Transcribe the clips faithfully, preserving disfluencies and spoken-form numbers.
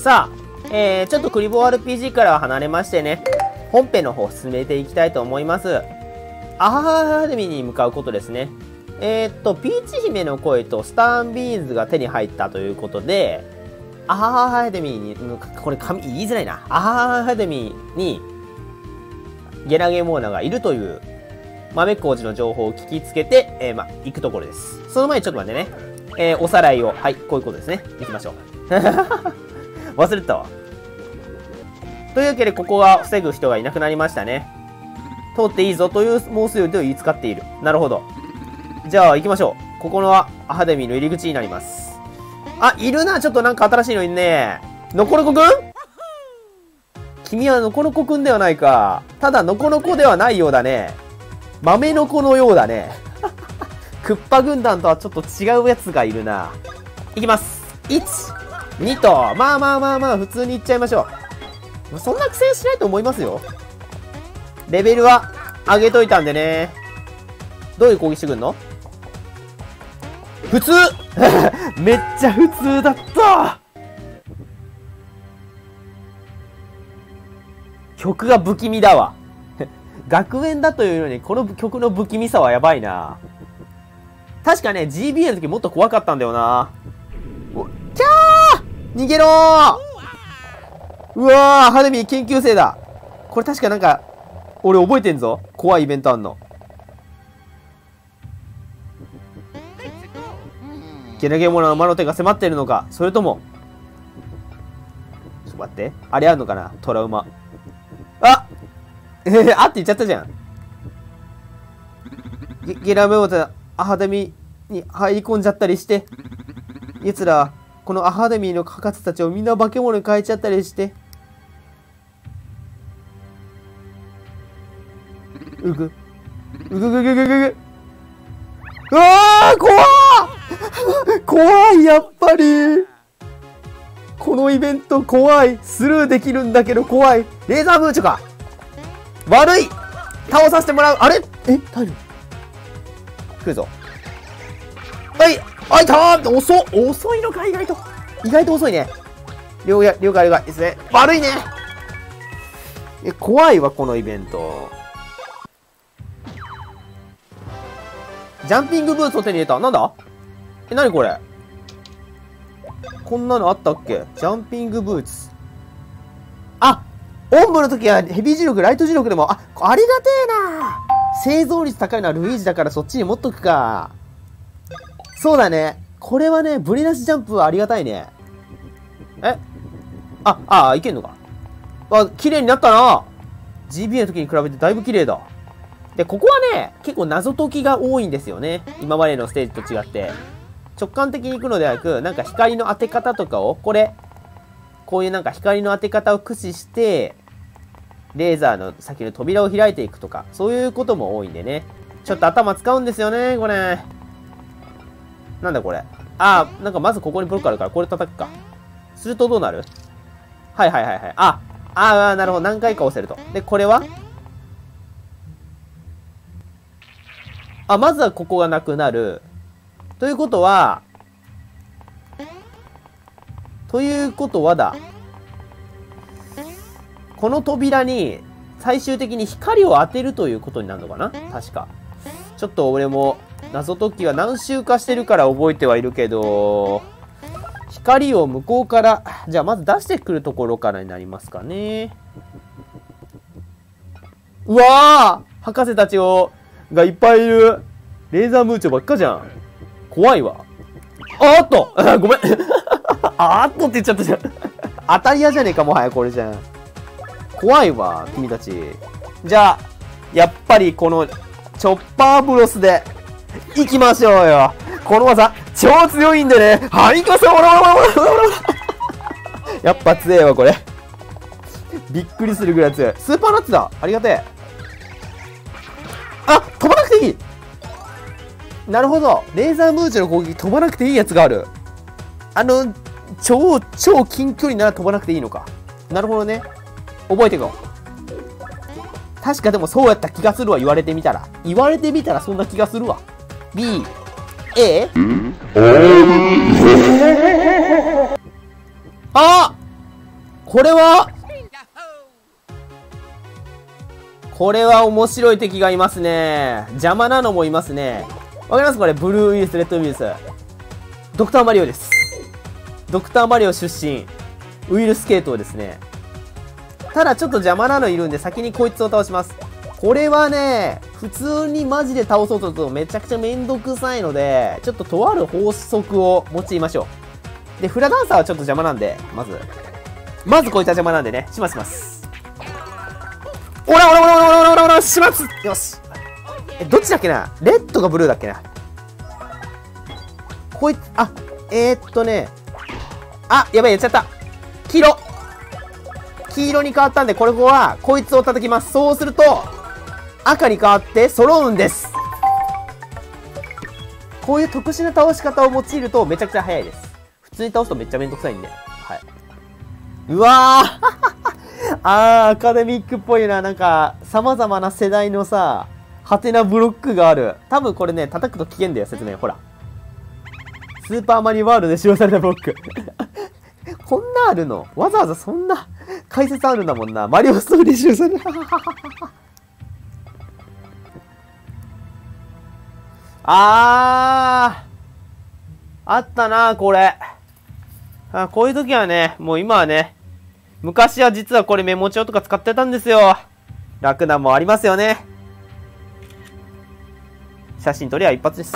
さあ、えー、ちょっとクリボー アールピージー からは離れましてね、本編の方進めていきたいと思います。アハハアカデミーに向かうことですね。えー、っと、ピーチ姫の声とスターンビーンズが手に入ったということで、アハハアカデミーに、これ紙言いづらいな。アハハアカデミーに、ゲラゲモーナがいるという、豆小路の情報を聞きつけて、えー、ま、行くところです。その前にちょっと待ってね。えー、おさらいを。はい、こういうことですね。行きましょう。忘れてたわ。というわけで、ここは防ぐ人がいなくなりましたね。通っていいぞという申すよりと言いつかっている。なるほど。じゃあ、行きましょう。ここのアカデミーの入り口になります。あ、いるな。ちょっとなんか新しいのいんね。のこのこくん？君はのこのこくんではないか。ただ、のこのこではないようだね。豆の子のようだね。クッパ軍団とはちょっと違うやつがいるな。いきます。いち、にと、まあまあまあまあ、普通にいっちゃいましょう。そんな苦戦しないと思いますよ。レベルは上げといたんでね。どういう攻撃してくんの？普通めっちゃ普通だった曲が不気味だわ。学園だというのに、この曲の不気味さはやばいな。確かね、ジービーエー の時もっと怖かったんだよな。キャー逃げろーうわーアカデミー研究生だ。これ確かなんか、俺覚えてんぞ。怖いイベントあんの。ゲラゲモナの魔の手が迫っているのか、それとも、ちょっと待って。あれあるのかなトラウマ。あえー、あって言っちゃったじゃん。ゲゲラメモナアカデミーに入り込んじゃったりして、奴ら、このアカデミーの博士たちをみんな化け物に変えちゃったりして、うぐ。うぐぐぐぐぐぐ。うわー怖ー怖いやっぱりこのイベント怖いスルーできるんだけど怖いレーザームーチョか悪い倒させてもらうあれえタイル来るぞはいあいたー遅遅いのか意外と意外と遅いね了解了解了解ですね悪いねえ怖いわこのイベントジャンピングブーツを手に入れた。なんだえ、なにこれこんなのあったっけジャンピングブーツ。あおんぶの時はヘビー磁力、ライト磁力でも、あ、ありがてえな生存率高いのはルイージだからそっちに持っとくか。そうだね。これはね、ブレなしジャンプはありがたいね。えあ、あ、いけんのか。あ、綺麗になったな ジービーエー の時に比べてだいぶ綺麗だ。で、ここはね、結構謎解きが多いんですよね。今までのステージと違って。直感的に行くのではなく、なんか光の当て方とかを、これ、こういうなんか光の当て方を駆使して、レーザーの先の扉を開いていくとか、そういうことも多いんでね。ちょっと頭使うんですよね、これ。なんだこれ。ああ、なんかまずここにブロックあるから、これ叩くか。するとどうなる？はいはいはいはい。あ、ああ、なるほど。何回か押せると。で、これはあ、まずはここがなくなる。ということは、ということはだ。この扉に最終的に光を当てるということになるのかな確か。ちょっと俺も謎解きは何周かしてるから覚えてはいるけど、光を向こうから、じゃあまず出してくるところからになりますかね。うわー博士たちを、がいっぱいいる。レーザームーチョばっかじゃん。怖いわ。あーっとごめんあーっとって言っちゃったじゃん当たり屋じゃねえか、もはやこれじゃん。怖いわ、君たち。じゃあ、やっぱりこの、チョッパーブロスで、行きましょうよ。この技、超強いんでね。はい、行きましょうほらほらほらほらほらやっぱ強えわ、これ。びっくりするぐらい強い。スーパーナッツだ。ありがてえ。あ、飛ばなくていいなるほど。レーザームーチョの攻撃飛ばなくていいやつがある。あの、超、超近距離なら飛ばなくていいのか。なるほどね。覚えていこう。確かでもそうやった気がするわ、言われてみたら。言われてみたらそんな気がするわ。B、A? あこれはこれは面白い敵がいますね。邪魔なのもいますね。わかりますこれ。ブルーウイルス、レッドウイルス。ドクターマリオです。ドクターマリオ出身。ウイルス系統ですね。ただちょっと邪魔なのいるんで先にこいつを倒します。これはね、普通にマジで倒そうとするとめちゃくちゃめんどくさいので、ちょっととある法則を用いましょう。で、フラダンサーはちょっと邪魔なんで、まず。まずこいつは邪魔なんでね、しますします。おらおらおらおらおらおらおらします。よし。え、どっちだっけな、レッドがブルーだっけな。こいつ、あ、えー、っとね。あ、やばい、やっちゃった。黄色。黄色に変わったんで、これは、こいつを叩きます。そうすると、赤に変わって揃うんです。こういう特殊な倒し方を用いるとめちゃくちゃ早いです。普通に倒すとめっちゃめんどくさいんで。はい。うわーあー、アカデミックっぽいな。なんか、様々な世代のさ、ハテナブロックがある。多分これね、叩くと危険だよ、説明。ほら。スーパーマリオワールドで使用されたブロック。こんなあるの？わざわざそんな解説あるんだもんな。マリオストーリー使用された。あー。あったな、これ。あ、こういう時はね、もう今はね、昔は実はこれメモ帳とか使ってたんですよ。楽なもありますよね。写真撮りゃ一発です。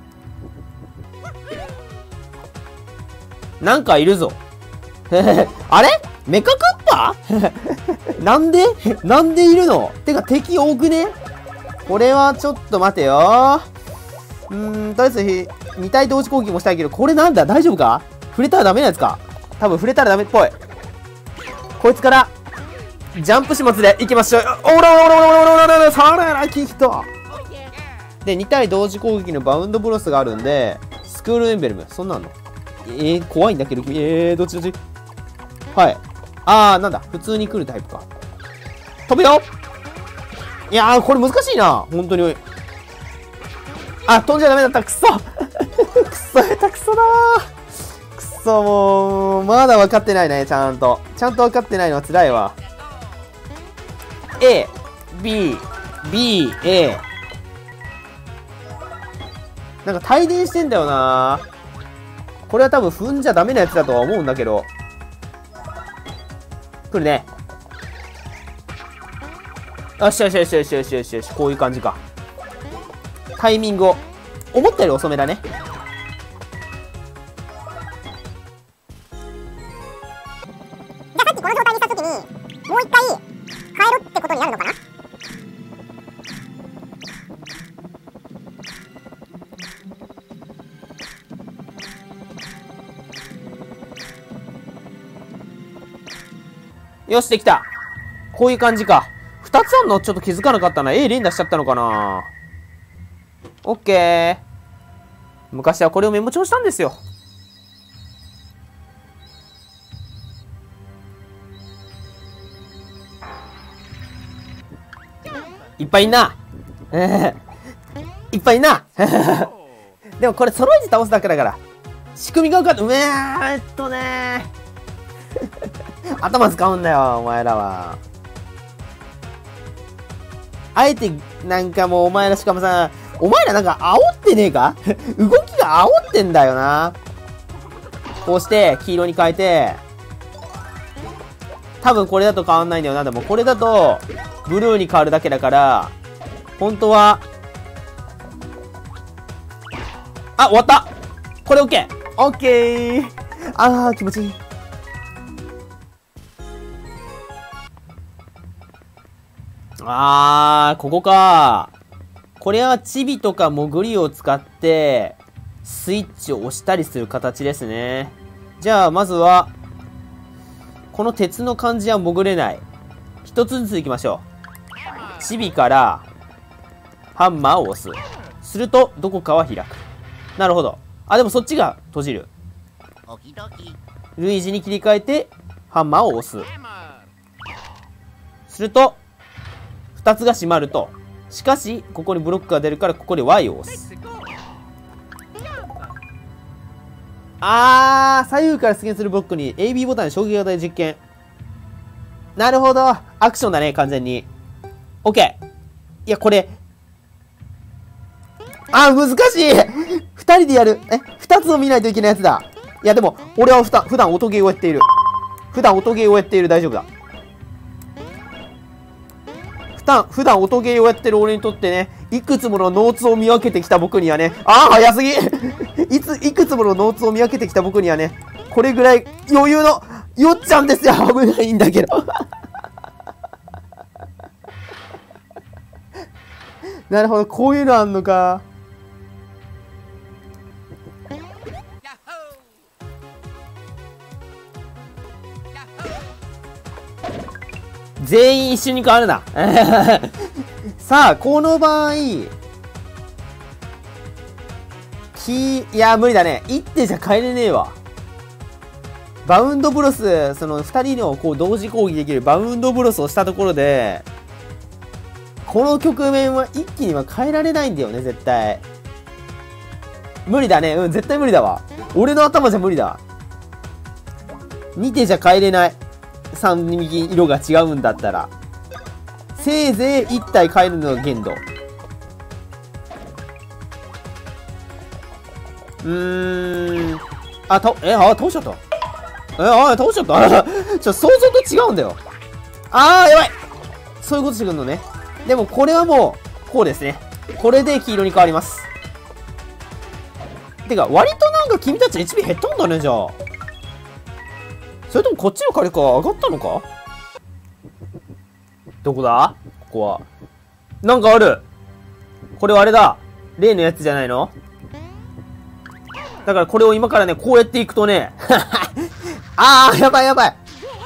なんかいるぞ。あれメカクッパなんでなんでいるの？てか敵多くね？これはちょっと待てよ。うーん、とりあえずに体同時攻撃もしたいけど、これなんだ？大丈夫か？触れたらダメなやつか？多分触れたらダメっぽい。こいつから、ジャンプ始末でいきましょう。おらおらおらおらおらおらおら、さらラッキーヒット。で、に体同時攻撃のバウンドブロスがあるんで、スクールエンベルム、そんなのえー、怖いんだけど、えー、どっちどっちはい。あー、なんだ。普通に来るタイプか。飛ぶよ。いやー、これ難しいな。本当に。あ、飛んじゃダメだった。くそ。くそ、下手くそだー。くそ、もう、まだ分かってないね、ちゃんと。ちゃんと分かってないのは辛いわ。A、B、B、A。なんか帯電してんだよな。これは多分踏んじゃダメなやつだとは思うんだけど。来るね。よしよしよしよしよしよしよし。こういう感じか。タイミングを。思ったより遅めだね。じゃあさっきこの状態にしたときに、もう一回、変えろってことになるのかな？よし、できた。こういう感じか。二つあんのちょっと気づかなかったな。A 連打しちゃったのかな。オッケー。昔はこれをメモ帳したんですよ。いっぱいいんな。いっぱいいんな。でもこれ揃えて倒すだけだから。仕組みが分かった。うえー、えっとねー。頭使うんだよ、お前らは。あえて、なんかもうお前らしかもさ、お前らなんか煽ってねえか動きが煽ってんだよな。こうして、黄色に変えて、多分これだと変わんないんだよな。でもこれだと、ブルーに変わるだけだから、本当は、あ、終わった。これ OK。OK。あー、気持ちいい。あー、ここか。これはチビとか潜りを使って、スイッチを押したりする形ですね。じゃあ、まずは、この鉄の感じは潜れない。一つずつ行きましょう。チビから、ハンマーを押す。すると、どこかは開く。なるほど。あ、でもそっちが閉じる。ルイージに切り替えて、ハンマーを押す。すると、二つが閉まると。しかし、ここにブロックが出るから、ここで Y を押す。あー、左右から出現するブロックに エービー ボタンで衝撃型で実験。 なるほど。アクションだね、完全に。オッケー。いや、これ。あ、難しい二人でやる。え、二つを見ないといけないやつだ。いや、でも、俺はふた普段音ゲーをやっている。普段音ゲーをやっている。大丈夫だ。普段、普段音ゲーをやってる俺にとってね、いくつものノーツを見分けてきた僕にはね、ああ、早すぎいつ、いくつものノーツを見分けてきた僕にはね、これぐらい余裕の、よっちゃんですよ。危ないんだけど。なるほど、こういうのあんのか。全員一緒に変わるな。さあ、この場合、き、いや、無理だね。一手じゃ帰れねえわ。バウンドブロス、その二人のこう同時攻撃できるバウンドブロスをしたところで、この局面は一気には変えられないんだよね、絶対。無理だね。うん、絶対無理だわ。俺の頭じゃ無理だ。に手じゃ変えれない。さん右色が違うんだったら。せいぜいいち体変えるのが限度。うーん。あ、た、え、あ、倒しちゃった。え、あ、倒しちゃった。ちょ、想像と違うんだよ。あー、やばい。そういうことしてくんのね。でも、これはもう、こうですね。これで黄色に変わります。てか、割となんか君たち エイチピー 減ったんだね、じゃあ。それともこっちの火力は上がったのか？どこだ？ここは。なんかある。これはあれだ。例のやつじゃないの？だからこれを今からね、こうやっていくとね。あー、やばいやばい。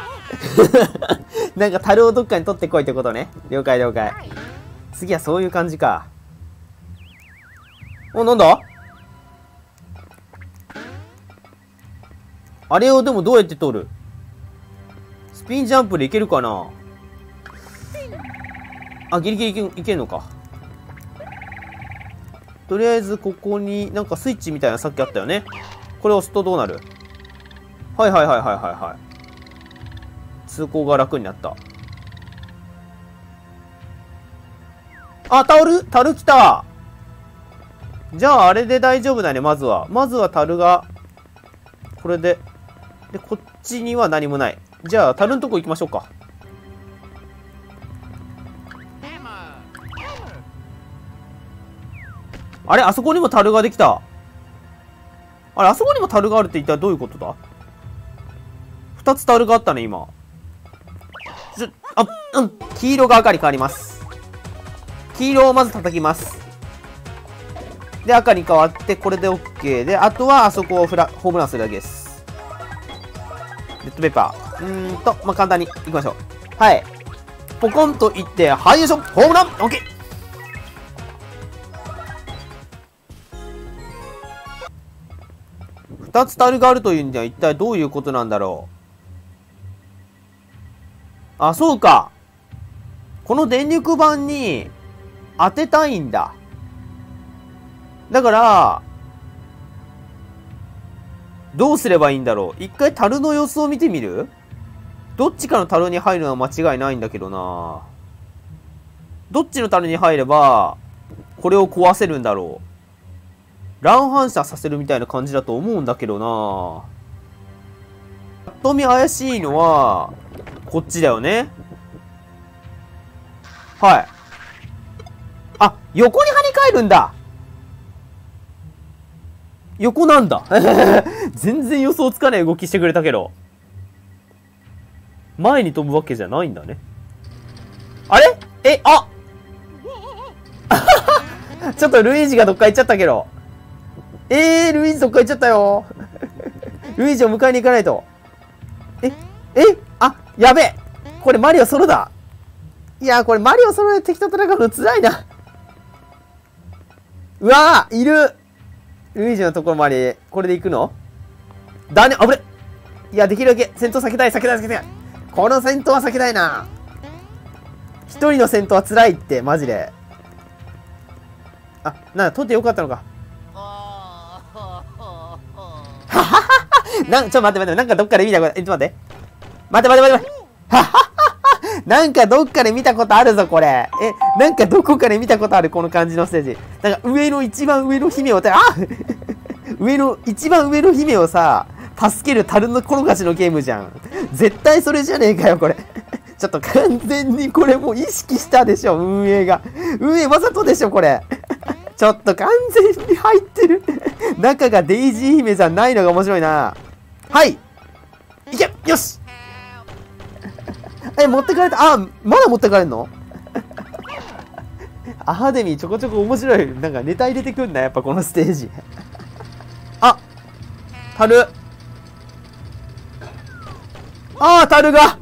なんか樽をどっかに取ってこいってことね。了解了解。次はそういう感じか。お、なんだ？あれをでもどうやって取る？スピンジャンプでいけるかな？あ、ギリギリいけ、いけんのか。とりあえずここになんかスイッチみたいなさっきあったよね。これ押すとどうなる？はいはいはいはいはいはい。通行が楽になった。あ、タオル、樽来た。じゃああれで大丈夫だね、まずは。まずは樽が、これで。で、こっちには何もない。じゃあ、樽のとこ行きましょうか。あれ、あそこにも樽ができた。あれ、あそこにも樽があるって一体どういうことだ？二つ樽があったね、今。ちょ、あ、うん、黄色が赤に変わります。黄色をまず叩きます。で、赤に変わって、これで OK で、あとはあそこをフラ、ホームランするだけです。レッドペーパー。うーんと、まあ、簡単にいきましょう。はい。ポコンといって、はい、よいしょ、ホームラン !OK! 二つ樽があるというには一体どういうことなんだろう。あ、そうか。この電力板に当てたいんだ。だから、どうすればいいんだろう。一回樽の様子を見てみる？どっちかの樽に入るのは間違いないんだけどな。どっちの樽に入れば、これを壊せるんだろう。乱反射させるみたいな感じだと思うんだけどな。ぱっと見怪しいのは、こっちだよね。はい。あ、横に跳ね返るんだ。横なんだ。全然予想つかない動きしてくれたけど。前に飛ぶわけじゃないんだね。あれ？え、あちょっとルイージがどっか行っちゃったけど。えー、ルイージどっか行っちゃったよ。ルイージを迎えに行かないと。え、え、あ、やべえ。これマリオソロだ。いやー、これマリオソロで敵と戦うの辛いな。うわー、いる。ルイージのところまで、これで行くの？だね、あぶれ。いや、できるだけ戦闘避けたい、避けたい、避けたい。この戦闘は避けたいな。一人の戦闘は辛いって、マジで。あ、なんだ、取ってよかったのか。はははなん、ちょ、待って待って、なんかどっかで見たこと、え、ちょっと待って。待って待って待って待って。はははなんかどっかで見たことあるぞ、これ。え、なんかどこかで見たことある、この感じのステージ。なんか上の一番上の姫を、あ上の、一番上の姫をさ、助ける樽の転がしのゲームじゃん。絶対それじゃねえかよ、これ。ちょっと完全にこれもう意識したでしょ、運営が。運営わざとでしょ、これ。ちょっと完全に入ってる。中がデイジー姫じゃないのが面白いな。はい。いけよしえ、持ってかれた。あ、まだ持ってかれんのアカデミーちょこちょこ面白い。なんかネタ入れてくんな、やっぱこのステージ。あ、樽。あー、樽が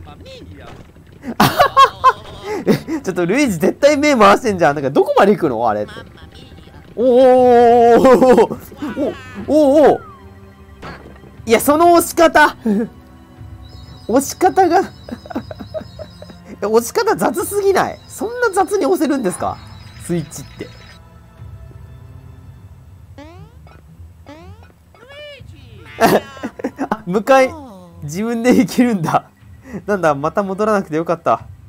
え、ちょっとルイージ絶対目回してんじゃん。なんかどこまで行くのあれって。おーおーおーおーおーおーいや、その押し方押し方が押し方雑すぎない？そんな雑に押せるんですか？スイッチって。あ、向かい、自分で行けるんだ。なんだ、また戻らなくてよかった。